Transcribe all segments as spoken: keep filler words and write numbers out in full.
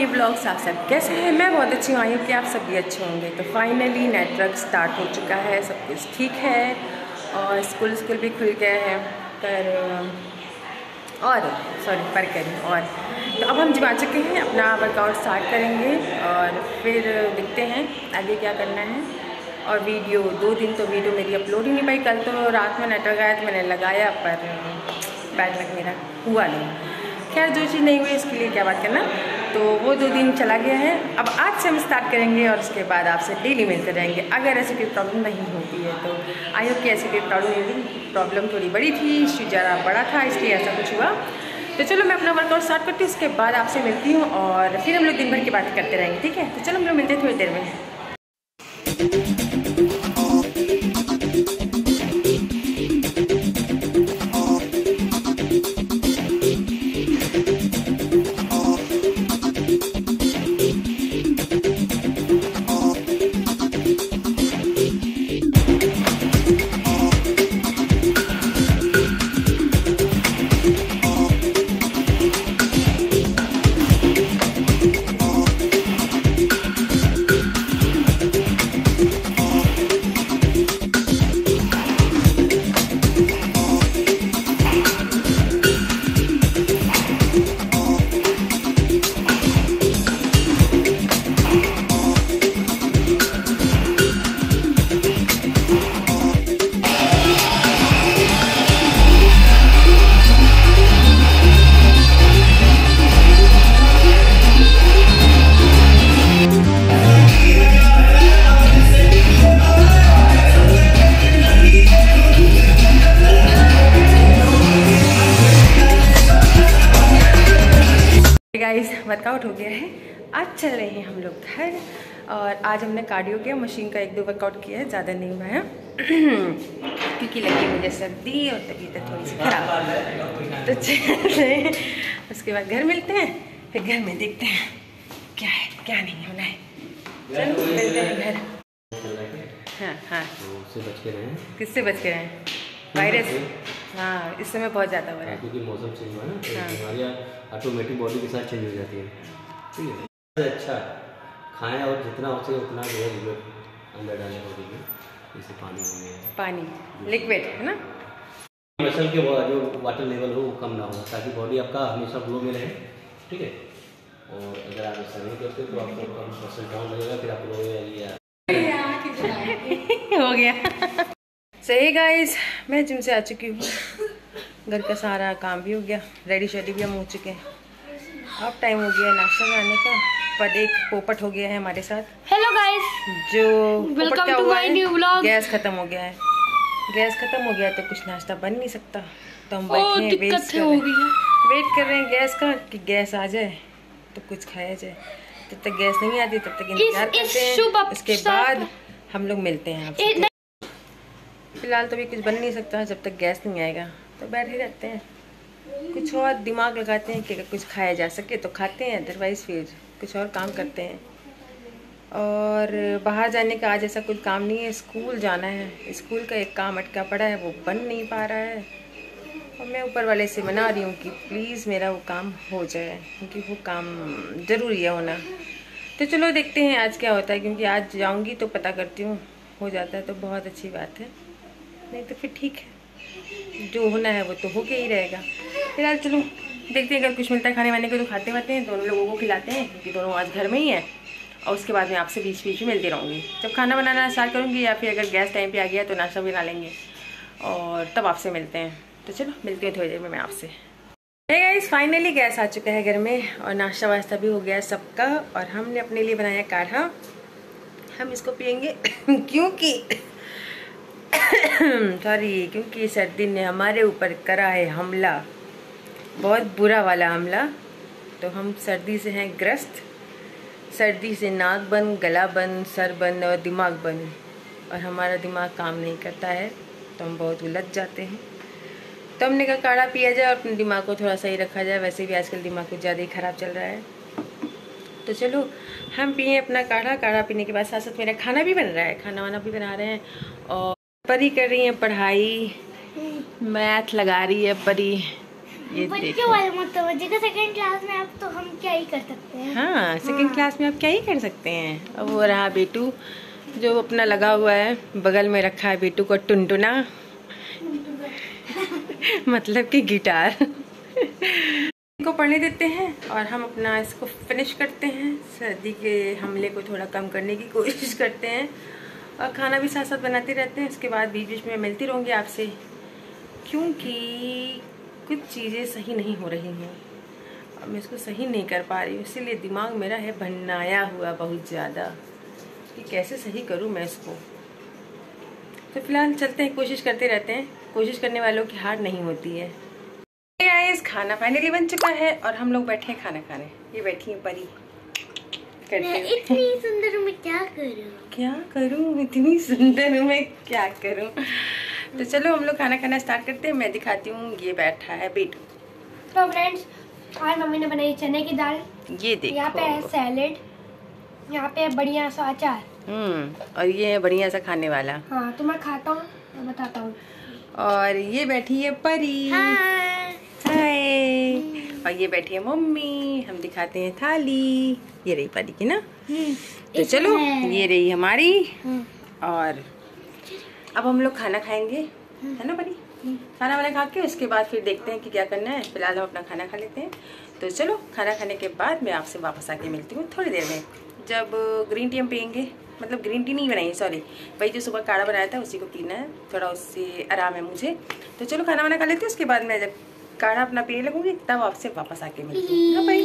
New blogs. आप सब कैसे हैं? मैं बहुत अच्छी हूँ, आई हूँ कि आप सब भी अच्छे होंगे। तो फाइनली नेटवर्क स्टार्ट हो चुका है, सब कुछ ठीक है और स्कूल स्कूल भी खुल गए हैं। पर और सॉरी पर करें और तो अब हम जिम आ चुके हैं, अपना वर्कआउट स्टार्ट करेंगे और फिर देखते हैं आगे क्या करना है। और वीडियो दो दिन तो वीडियो मेरी अपलोड ही नहीं पाई। कल तो रात में नेटवर्क आया तो मैंने लगाया, पर बैड लक मेरा हुआ नहीं। खैर जो चीज़ नहीं हुई इसके लिए क्या बात करना। तो वो दो दिन चला गया है, अब आज से हम स्टार्ट करेंगे और उसके बाद आपसे डेली मिलते रहेंगे। अगर ऐसी कोई प्रॉब्लम नहीं होती है तो आई होप कि ऐसी कोई प्रॉब्लम नहीं होगी। प्रॉब्लम थोड़ी बड़ी थी, इश्यू ज़रा बड़ा था, इसलिए ऐसा कुछ हुआ। तो चलो मैं अपना वर्कआउट स्टार्ट करती हूँ, उसके बाद आपसे मिलती हूँ और फिर हम लोग दिन भर की बात करते रहेंगे, ठीक है? तो चलो हम लोग मिलते हैं थोड़ी देर में। गाइस वर्कआउट हो गया है, आज चल रहे हैं हम लोग घर। और आज हमने कार्डियो किया, मशीन का एक दो वर्कआउट किया है, ज़्यादा नहीं हुआ है क्योंकि लगी मुझे सर्दी और तबीयत थोड़ी सी खराब। तो चलते हैं, उसके बाद घर मिलते हैं, फिर घर में देखते हैं क्या है क्या नहीं होना है। चलो मिलते हैं घर। हाँ हाँ किससे बच के रहें? वायरस, हाँ इस समय बहुत ज़्यादा हो रहा है क्योंकि मौसम चेंज हुआ ना, तो बीमारियाँ ऑटोमेटिक बॉडी के साथ चेंज हो जाती है। ठीक है, अच्छा खाएं और जितना हो सके उतना जो है लिक्विड अंदर डालें बॉडी में, जैसे पानी हो गया, पानी लिक्विड है ना, मसल के जो वाटर लेवल हो वो कम ना हो, ताकि बॉडी आपका हमेशा ग्लो में रहे। ठीक है, और अगर आप ऐसा नहीं करते तो आपको कम मसल डाउन लगेगा, फिर आप लोग हो गया। सही गाइस, मैं जिम से आ चुकी हूँ, घर का सारा काम भी हो गया, रेडी शेडी भी हम हो चुके हैं। अब टाइम हो गया नाश्ता बनाने का, पर एक पोपट हो गया है हमारे साथ। हेलो गाइस, जो welcome to my new vlog. Gas खत्म हो गया है, गैस खत्म हो गया तो कुछ नाश्ता बन नहीं सकता, तो हम बैठे हैं वेट कर रहे हैं वेट कर रहे हैं गैस का कि गैस आ जाए तो कुछ खाया जाए। जब तक गैस नहीं आती तब तक इंतजार करते हैं, उसके बाद हम लोग मिलते हैं आपसे। फिलहाल तो भी कुछ बन नहीं सकता जब तक गैस नहीं आएगा, तो बैठे रहते हैं, कुछ और दिमाग लगाते हैं कि अगर कुछ खाया जा सके तो खाते हैं, अदरवाइज़ फिर कुछ और काम करते हैं। और बाहर जाने का आज ऐसा कुछ काम नहीं है, स्कूल जाना है, स्कूल का एक काम अटका पड़ा है, वो बन नहीं पा रहा है और मैं ऊपर वाले से मना रही हूँ कि प्लीज़ मेरा वो काम हो जाए, क्योंकि वो काम ज़रूरी है होना। तो चलो देखते हैं आज क्या होता है, क्योंकि आज जाऊँगी तो पता करती हूँ, हो जाता है तो बहुत अच्छी बात है, नहीं तो फिर ठीक है, जो होना है वो तो होके ही रहेगा। फिलहाल चलो देखते हैं, अगर कुछ मिलता है खाने वाने को तो खाते वाते हैं, दोनों लोगों को खिलाते हैं क्योंकि दोनों आज घर में ही है। और उसके बाद मैं आपसे बीच बीच में मिलती रहूँगी, जब खाना बनाना स्टार्ट करूँगी या फिर अगर गैस टाइम पे आ गया तो नाश्ता बना लेंगे और तब आपसे मिलते हैं। तो चलो मिलती हूँ थोड़ी देर में मैं आपसे। गाइस फाइनली गैस आ चुका है घर में और नाश्ता वास्ता भी हो गया सबका, और हमने अपने लिए बनाया काढ़ा, हम इसको पियेंगे क्योंकि सॉरी क्योंकि सर्दी ने हमारे ऊपर करा है हमला, बहुत बुरा वाला हमला। तो हम सर्दी से हैं ग्रस्त, सर्दी से नाक बंद, गला बंद, सर बंद और दिमाग बंद, और हमारा दिमाग काम नहीं करता है तो हम बहुत उलझ जाते हैं। तो हमने कहा काढ़ा पिया जाए और अपने दिमाग को थोड़ा सही रखा जाए, वैसे भी आजकल दिमाग कुछ ज़्यादा ही ख़राब चल रहा है। तो चलो हम पिए अपना काढ़ा, काढ़ा पीने के बाद साथ साथ मेरा खाना भी बन रहा है, खाना वाना भी बना रहे हैं और परी कर रही है पढ़ाई, मैथ लगा रही है परी, ये बच्चों वाले मत समझिए, सेकंड क्लास में आप तो हम क्या ही कर सकते हैं। हाँ, सेकंड हाँ। क्लास में आप क्या ही कर सकते हैं। अब वो रहा बेटू जो अपना लगा हुआ है, बगल में रखा है बेटू को टुनटुना मतलब कि गिटार को पढ़ने देते हैं और हम अपना इसको फिनिश करते हैं। सर्दी के हमले को थोड़ा कम करने की कोशिश करते हैं और खाना भी साथ साथ बनाते रहते हैं। उसके बाद बीच बीच में मिलती रहूँगी आपसे, क्योंकि कुछ चीज़ें सही नहीं हो रही हैं और मैं इसको सही नहीं कर पा रही हूँ, इसीलिए दिमाग मेरा है भन्नाया हुआ बहुत ज़्यादा कि कैसे सही करूँ मैं इसको। तो फिलहाल चलते हैं, कोशिश करते रहते हैं, कोशिश करने वालों की हार नहीं होती है। गाइस, खाना फाइनली बन चुका है और हम लोग बैठे हैं खाना खाने। ये बैठी है परी मैं इतनी सुंदर हूँ, मैं क्या करूँ क्या करूँ इतनी सुंदर हूँ मैं क्या करूँ। तो चलो हम लोग खाना खाना स्टार्ट करते हैं। मैं दिखाती हूँ, ये बैठा है बेटू। तो फ्रेंड्स, आज मम्मी ने बनाई चने की दाल, ये देखो, यहाँ पे है सैलेड, यहाँ पे है बढ़िया सा अचार, हम्म और ये है बढ़िया सा खाने वाला। हाँ, तो मैं खाता हूँ, मैं बताता हूँ। और ये बैठी है परी, हाय, और ये बैठी है मम्मी। हम दिखाते हैं थाली, ये रही परी की ना। तो चलो, ये रही हमारी। और अब हम लोग खाना खाएंगे, है ना परी? खाना वाना खा के उसके बाद फिर देखते हैं कि क्या करना है। फिलहाल हम अपना खाना खा लेते हैं। तो चलो, खाना खाने के बाद मैं आपसे वापस आके मिलती हूँ थोड़ी देर में, जब ग्रीन टी हम पियेंगे। मतलब ग्रीन टी नहीं बनाई, सॉरी, वही जो सुबह काढ़ा बनाया था उसी को पीना है, थोड़ा उससे आराम है मुझे। तो चलो खाना वाना खा लेते हैं, उसके बाद मैं जब काढ़ा अपना पीने लगूंगी तब आपसे वापस आके मिलती हूँ भाई।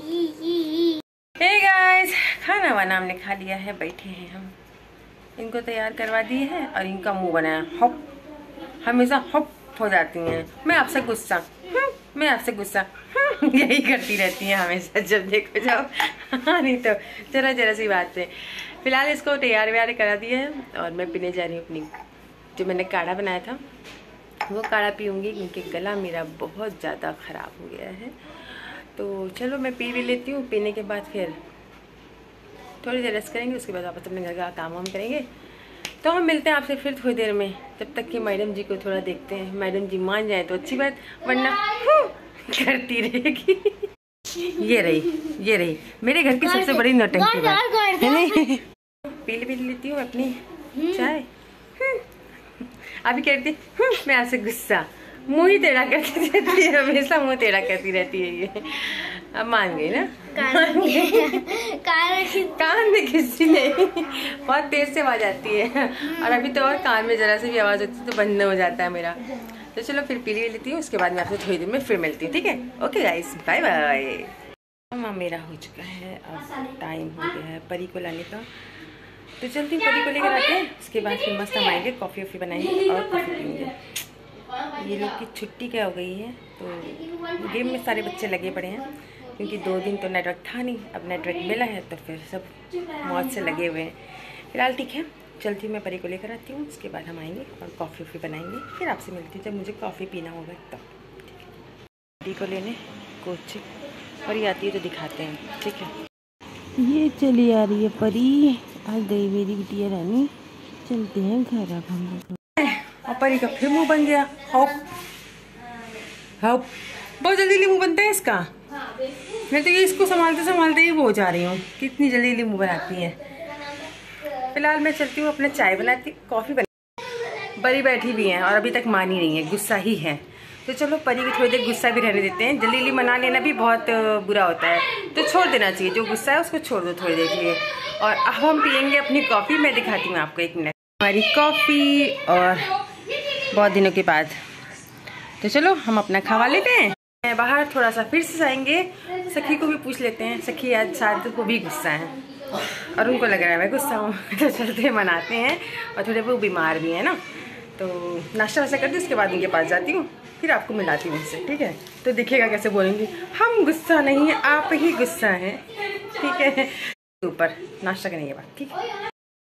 हे गाइस, खाना वाना हमने खा लिया है, बैठे हैं हम, इनको तैयार करवा दिए हैं और इनका मुंह बनाया हॉप, हमेशा हॉप हो जाती हैं। मैं आपसे गुस्सा, मैं आपसे गुस्सा यही करती रहती हैं हमेशा जब देखो जाओ। हाँ, नहीं तो जरा जरा सी बात पे। फिलहाल इसको तैयार व्यार करा दिया है और मैं पीने जा रही हूँ अपनी, जो मैंने काढ़ा बनाया था वो काढ़ा पीऊँगी, क्योंकि गला मेरा बहुत ज़्यादा ख़राब हो गया है। तो चलो मैं पी भी लेती हूँ, पीने के बाद फिर थोड़ी देर रेस्ट करेंगे, उसके बाद वापस अपने घर का काम वाम करेंगे। तो हम मिलते हैं आपसे फिर थोड़ी देर में, तब तक कि मैडम जी को थोड़ा देखते हैं। मैडम जी मान जाए तो अच्छी बात, वरना करती रहेगी। ये रही ये रही मेरे घर की सबसे बड़ी नौटंकी बात। पी पी लेती हूँ अपनी चाय। अभी कहती मैं आपसे गुस्सा, मुँह ही टेढ़ा करती रहती है, हमेशा मुँह टेढ़ा करती रहती है ये। अब मान गई ना, कान में किसी नहीं, बहुत तेज से आवाज आती है और अभी तो और कान में जरा से भी आवाज होती है तो बंद हो जाता है मेरा। तो चलो फिर पी लेती हूँ, उसके बाद मैं आपसे थोड़ी देर में फिर मिलती हूँ, ठीक है? Okay guys, bye bye. मामा मेरा हो चुका है, अब टाइम हो गया है परी को लाने का, तो चलती हूँ परी को लेकर आते हैं। उसके बाद फिर मस्त हम आएंगे, कॉफ़ी वॉफ़ी बनाएंगे और कॉफ़ी पीएंगे। ये लोग की छुट्टी क्या हो गई है, तो गेम में सारे बच्चे लगे पड़े हैं, क्योंकि दो दिन तो नेटवर्क था नहीं, अब नेटवर्क मिला है तो फिर सब मौज से लगे हुए हैं। फिलहाल ठीक है, चलती हूँ मैं परी को लेकर आती हूँ, उसके बाद हम आएंगे और कॉफ़ी वॉफ़ी बनाएंगे, फिर आपसे मिलती हूँ जब मुझे कॉफ़ी पीना होगा तब। ठीक है, परी को लेने कोचिंग परी आती है तो दिखाते हैं, ठीक है? ये चली आ रही है परी, आज गई मेरी बिटिया रानी। चलते हैं घर अब हम लोग। और परी का फिर मुँह बन गया, हॉप हॉप, बहुत जल्दी जल्दी मुँह बनता है इसका। मैं तो ये इसको संभालते संभालते ही वो हो जा रही हूँ, कितनी जल्दी जल्दी मुँह बनाती है। फिलहाल मैं चलती हूँ अपना चाय बनाती, कॉफ़ी बना। परी बैठी भी हैं और अभी तक मान ही नहीं है, गुस्सा ही है। तो चलो परी की थोड़ी देर गुस्सा भी रहने देते हैं, जल्दी जल्दी मना लेना भी बहुत बुरा होता है, तो छोड़ देना चाहिए, जो गुस्सा है उसको छोड़ दो थोड़ी देर के लिए। और अब हम पियेंगे अपनी कॉफ़ी, मैं दिखाती हूँ आपको, एक मिनट। हमारी कॉफ़ी और बहुत दिनों के बाद, तो चलो हम अपना खवा लेते हैं। बाहर थोड़ा सा फिर से जाएंगे, सखी को भी पूछ लेते हैं, सखी आज शायद को भी गुस्सा है और उनको लग रहा है मैं गुस्सा हूँ। तो चलते मनाते हैं, और थोड़े वो बीमार भी हैं ना, तो नाश्ता वाश्ता करती उसके बाद उनके पास जाती हूँ, फिर आपको मिलाती हूँ उनसे, ठीक है? तो दिखेगा कैसे बोलेंगी, हम गुस्सा नहीं है, आप ही गुस्सा हैं, ठीक है? ऊपर नाश्ता करने के बाद, ठीक है?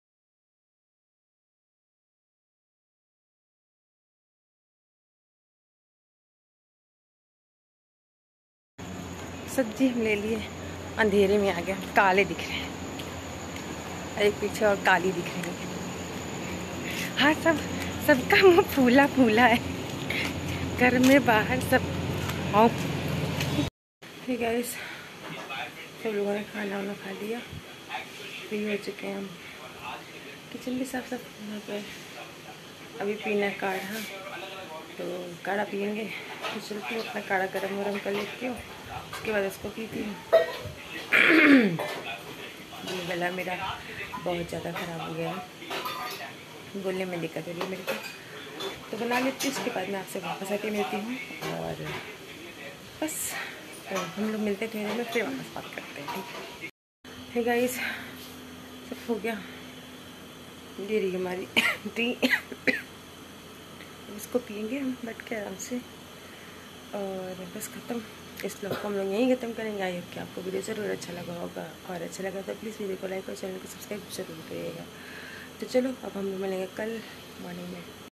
सब्जी हम ले लिए, अंधेरे में आ गया, काले दिख रहे हैं, एक पीछे और काली दिख रही है। हाँ, सब सबका मुँह फूला फूला है, घर में बाहर सब हाँ ठीक है, सब लोगों ने खाना वाना खा लिया, फ्री हो चुके हैं हम। किचन भी साफ साफ यहाँ पे। अभी पीना है काढ़ा, तो काढ़ा पियेंगे। तो चलती हूँ, अपना काढ़ा गरम वरम कर लेती हूँ, उसके बाद उसको पीती हूँ। गला मेरा बहुत ज़्यादा ख़राब हो गया है, बोलने में दिक्कत हो रही है मेरे को, तो बना लेती हूँ। उसके बाद मैं आपसे वापस आके मिलती हूँ और बस, तो हम लोग मिलते थे में फिर वापस बात करते हैं। ठीक है गाइस, सब हो गया। ये रही हमारी टी, इसको पियेंगे हम बैठ के आराम से और बस ख़त्म। इस ब्लॉग को हम लोग यहीं ख़त्म करेंगे। आई होप कि आपको वीडियो ज़रूर अच्छा लगा होगा, और अच्छा लगा तो प्लीज़ वीडियो को लाइक और चैनल को सब्सक्राइब जरूर करिएगा। तो चलो अब हम लोग मिलेंगे कल मॉर्निंग में।